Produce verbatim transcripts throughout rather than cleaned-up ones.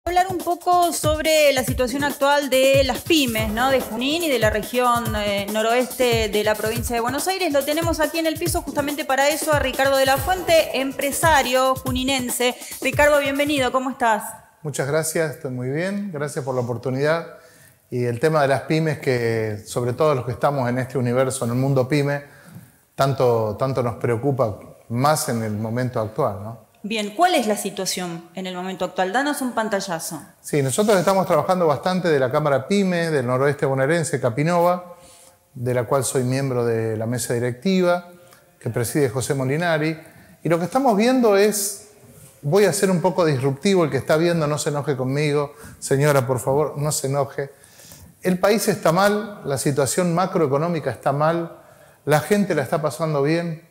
Hablar un poco sobre la situación actual de las pymes, ¿no? De Junín y de la región eh, noroeste de la provincia de Buenos Aires. Lo tenemos aquí en el piso justamente para eso a Ricardo de la Fuente, empresario juninense. Ricardo, bienvenido, ¿cómo estás? Muchas gracias, estoy muy bien, gracias por la oportunidad. Y el tema de las pymes, que sobre todo los que estamos en este universo, en el mundo pyme, tanto, tanto nos preocupa más en el momento actual, ¿no? Bien, ¿cuál es la situación en el momento actual? Danos un pantallazo. Sí, nosotros estamos trabajando bastante de la Cámara Pyme del noroeste bonaerense, Capinova, de la cual soy miembro de la mesa directiva, que preside José Molinari. Y lo que estamos viendo es, voy a ser un poco disruptivo, el que está viendo no se enoje conmigo, señora, por favor, no se enoje. El país está mal, la situación macroeconómica está mal, la gente la está pasando bien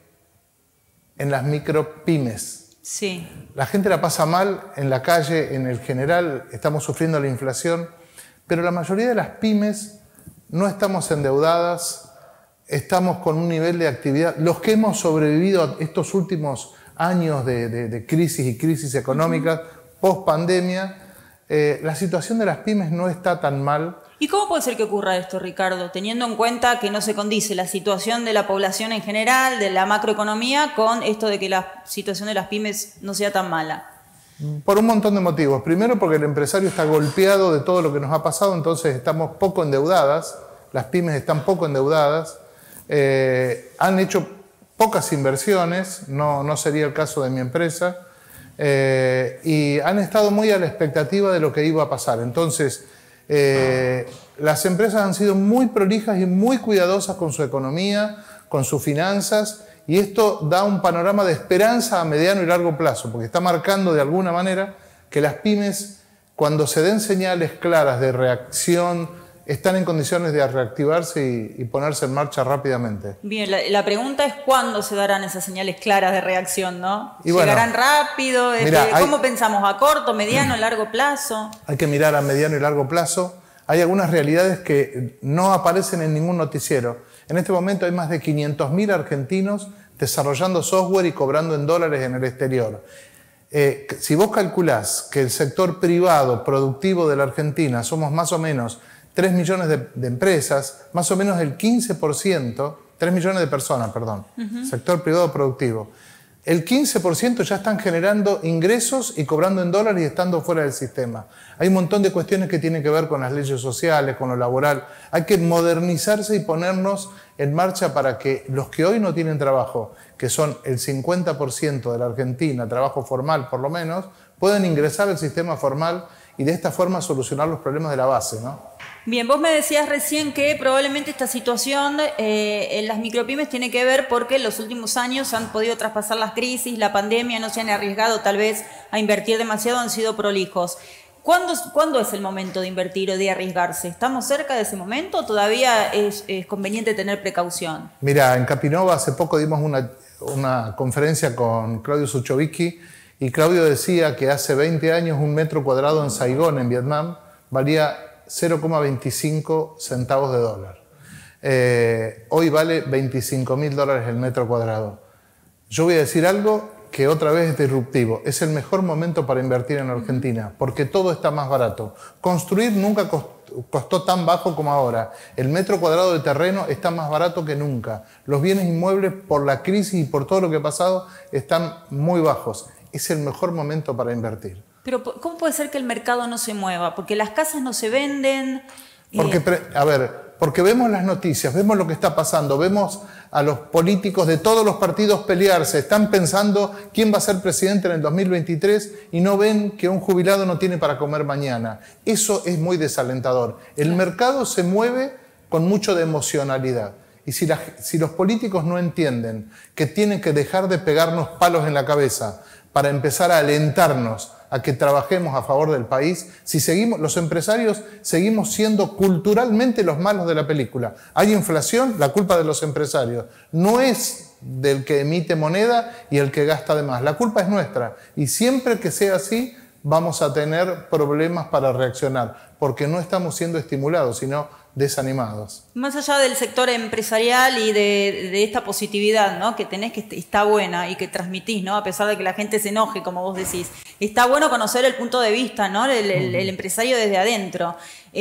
en las micropymes. Sí. La gente la pasa mal en la calle, en el general, estamos sufriendo la inflación, pero la mayoría de las pymes no estamos endeudadas, estamos con un nivel de actividad. Los que hemos sobrevivido a estos últimos años de, de, de crisis y crisis económicas, uh-huh. post pandemia, eh, la situación de las pymes no está tan mal. ¿Y cómo puede ser que ocurra esto, Ricardo, teniendo en cuenta que no se condice la situación de la población en general, de la macroeconomía, con esto de que la situación de las pymes no sea tan mala? Por un montón de motivos. Primero, porque el empresario está golpeado de todo lo que nos ha pasado, entonces estamos poco endeudadas, las pymes están poco endeudadas, eh, han hecho pocas inversiones, no, no sería el caso de mi empresa, eh, y han estado muy a la expectativa de lo que iba a pasar. Entonces, Eh, las empresas han sido muy prolijas y muy cuidadosas con su economía, con sus finanzas, y esto da un panorama de esperanza a mediano y largo plazo, porque está marcando de alguna manera que las pymes, cuando se den señales claras de reacción, están en condiciones de reactivarse y, y ponerse en marcha rápidamente. Bien, la, la pregunta es cuándo se darán esas señales claras de reacción, ¿no? Y bueno, ¿llegarán rápido? Mirá, ¿Cómo hay, pensamos? ¿A corto, mediano, largo plazo? Hay que mirar a mediano y largo plazo. Hay algunas realidades que no aparecen en ningún noticiero. En este momento hay más de quinientos mil argentinos desarrollando software y cobrando en dólares en el exterior. Eh, si vos calculás que el sector privado productivo de la Argentina somos más o menos tres millones de, de empresas, más o menos el quince por ciento, tres millones de personas, perdón, uh-huh. sector privado productivo. El quince por ciento ya están generando ingresos y cobrando en dólares y estando fuera del sistema. Hay un montón de cuestiones que tienen que ver con las leyes sociales, con lo laboral. Hay que modernizarse y ponernos en marcha para que los que hoy no tienen trabajo, que son el cincuenta por ciento de la Argentina, trabajo formal por lo menos, puedan ingresar al sistema formal y de esta forma solucionar los problemas de la base, ¿no? Bien, vos me decías recién que probablemente esta situación eh, en las micropymes tiene que ver porque en los últimos años han podido traspasar las crisis, la pandemia, no se han arriesgado tal vez a invertir demasiado, han sido prolijos. ¿Cuándo, ¿Cuándo es el momento de invertir o de arriesgarse? ¿Estamos cerca de ese momento o todavía es, es conveniente tener precaución? Mira, en Capinova hace poco dimos una, una conferencia con Claudio Suchovicki y Claudio decía que hace veinte años un metro cuadrado en Saigón, en Vietnam, valía cero coma veinticinco centavos de dólar. Eh, hoy vale veinticinco mil dólares el metro cuadrado. Yo voy a decir algo que otra vez es disruptivo. Es el mejor momento para invertir en Argentina, porque todo está más barato. Construir nunca costó, costó tan bajo como ahora. El metro cuadrado de terreno está más barato que nunca. Los bienes inmuebles, por la crisis y por todo lo que ha pasado, están muy bajos. Es el mejor momento para invertir. Pero ¿cómo puede ser que el mercado no se mueva? Porque las casas no se venden. Porque, eh... a ver, porque vemos las noticias, vemos lo que está pasando, vemos a los políticos de todos los partidos pelearse, están pensando quién va a ser presidente en el dos mil veintitrés y no ven que un jubilado no tiene para comer mañana. Eso es muy desalentador. El mercado se mueve con mucho de emocionalidad. Y si, la, si los políticos no entienden que tienen que dejar de pegarnos palos en la cabeza para empezar a alentarnos a que trabajemos a favor del país, si seguimos, los empresarios seguimos siendo culturalmente los malos de la película. Hay inflación, la culpa de los empresarios. No es del que emite moneda y el que gasta de más. La culpa es nuestra. Y siempre que sea así, vamos a tener problemas para reaccionar, porque no estamos siendo estimulados, sino desanimados. Más allá del sector empresarial y de, de esta positividad, ¿no?, que tenés, que está buena y que transmitís, ¿no?, a pesar de que la gente se enoje, como vos decís, está bueno conocer el punto de vista, ¿no?, el, el, el empresario desde adentro.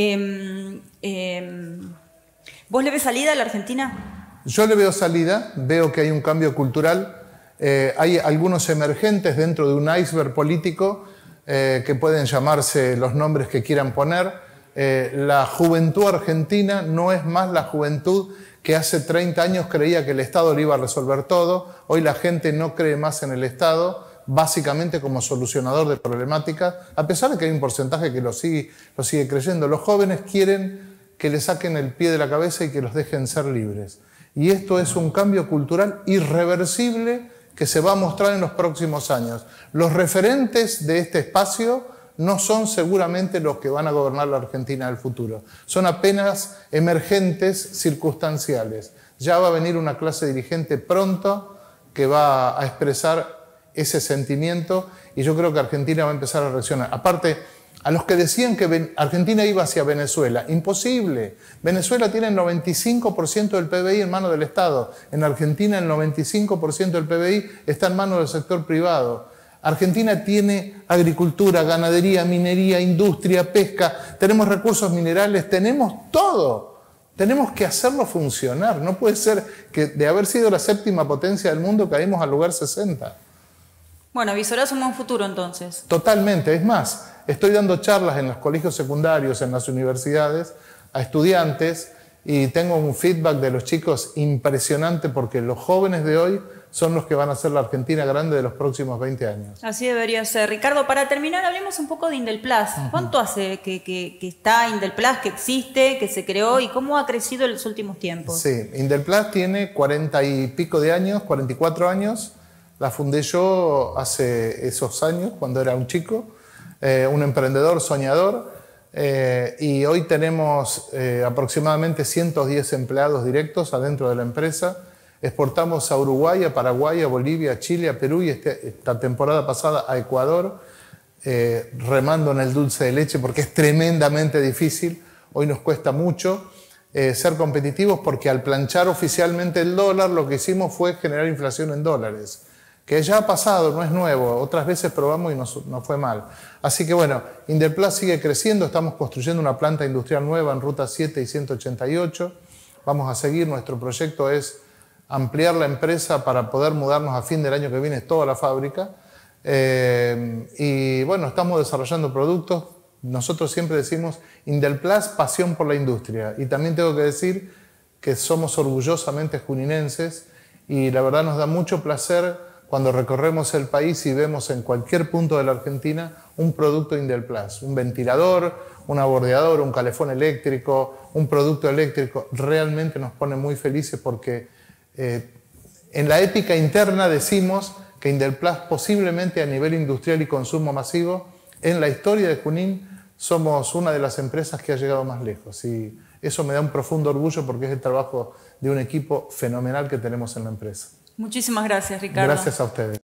Eh, eh, ¿Vos le ves salida a la Argentina? Yo le veo salida, veo que hay un cambio cultural, eh, hay algunos emergentes dentro de un iceberg político eh, que pueden llamarse los nombres que quieran poner. Eh, la juventud argentina no es más la juventud que hace treinta años creía que el Estado le iba a resolver todo. Hoy la gente no cree más en el Estado, básicamente como solucionador de problemáticas, a pesar de que hay un porcentaje que lo sigue, lo sigue creyendo. Los jóvenes quieren que le saquen el pie de la cabeza y que los dejen ser libres. Y esto es un cambio cultural irreversible que se va a mostrar en los próximos años. Los referentes de este espacio no son seguramente los que van a gobernar la Argentina del futuro. Son apenas emergentes circunstanciales. Ya va a venir una clase dirigente pronto que va a expresar ese sentimiento y yo creo que Argentina va a empezar a reaccionar. Aparte, a los que decían que Argentina iba hacia Venezuela, imposible. Venezuela tiene el noventa y cinco por ciento del P B I en manos del Estado. En Argentina el noventa y cinco por ciento del P B I está en manos del sector privado. Argentina tiene agricultura, ganadería, minería, industria, pesca, tenemos recursos minerales, tenemos todo. Tenemos que hacerlo funcionar. No puede ser que de haber sido la séptima potencia del mundo caímos al lugar sesenta. Bueno, visorás un buen futuro entonces. Totalmente. Es más, estoy dando charlas en los colegios secundarios, en las universidades, a estudiantes y tengo un feedback de los chicos impresionante porque los jóvenes de hoy son los que van a ser la Argentina grande de los próximos veinte años. Así debería ser. Ricardo, para terminar, hablemos un poco de Indelplast. Uh-huh. ¿Cuánto hace que, que, que está Indelplast, que existe, que se creó y cómo ha crecido en los últimos tiempos? Sí, Indelplast tiene cuarenta y pico de años, cuarenta y cuatro años. La fundé yo hace esos años, cuando era un chico, eh, un emprendedor, soñador. Eh, y hoy tenemos eh, aproximadamente ciento diez empleados directos adentro de la empresa. Exportamos a Uruguay, a Paraguay, a Bolivia, a Chile, a Perú y este, esta temporada pasada a Ecuador, eh, remando en el dulce de leche porque es tremendamente difícil. Hoy nos cuesta mucho eh, ser competitivos porque al planchar oficialmente el dólar lo que hicimos fue generar inflación en dólares, que ya ha pasado, no es nuevo. Otras veces probamos y nos, nos fue mal. Así que bueno, Indelplast sigue creciendo, estamos construyendo una planta industrial nueva en Ruta siete y ciento ochenta y ocho. Vamos a seguir, nuestro proyecto es ampliar la empresa para poder mudarnos a fin del año que viene toda la fábrica. Eh, y bueno, estamos desarrollando productos. Nosotros siempre decimos Indelplast, pasión por la industria. Y también tengo que decir que somos orgullosamente juninenses y la verdad nos da mucho placer cuando recorremos el país y vemos en cualquier punto de la Argentina un producto Indelplast, un ventilador, un abordeador, un calefón eléctrico, un producto eléctrico. Realmente nos pone muy felices porque Eh, en la épica interna decimos que Indelplast posiblemente a nivel industrial y consumo masivo, en la historia de Junín somos una de las empresas que ha llegado más lejos y eso me da un profundo orgullo porque es el trabajo de un equipo fenomenal que tenemos en la empresa. Muchísimas gracias, Ricardo. Gracias a ustedes.